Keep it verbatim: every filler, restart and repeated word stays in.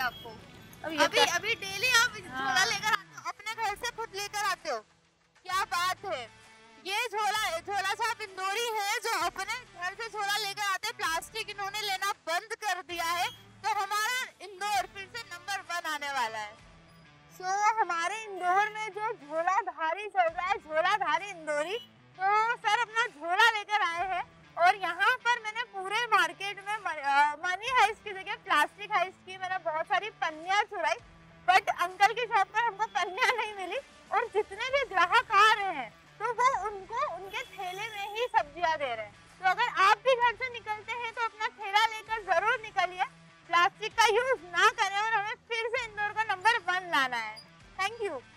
आपको? अभी अभी अभी डेली आप झोला लेकर आते हो, अपने घर से खुद लेकर आते हो, क्या बात है। ये झोला झोला साहब इंदौरी है जो अपने घर से झोला लेकर आते हैं। प्लास्टिक इन्होंने लेना बंद कर दिया है, तो हमारा इंदौर फिर से नंबर वन आने वाला है। सो so, हमारे इंदौर में जो झोलाधारी चल रहा है, झोलाधारी इंदौरी, तो सर अपना झोला लेकर आए हैं और यहाँ पर मैंने पूरे मार्केट में मनी हाइस्ट की जगह प्लास्टिक हाइस्ट की मैंने बहुत सारी पन्नियाँ चुराई, बट अंकल की शॉप पर हमको पन्नियाँ नहीं मिली और जितने भी ग्राहक आ रहे हैं तो वो उनको उनके थैले में ही सब्जियाँ दे रहे हैं। तो अगर आप भी घर से निकलते हैं तो अपना थैला लेकर जरूर निकलिए, प्लास्टिक का यूज ना करें और हमें फिर से इंदौर का नंबर वन लाना है। Thank you.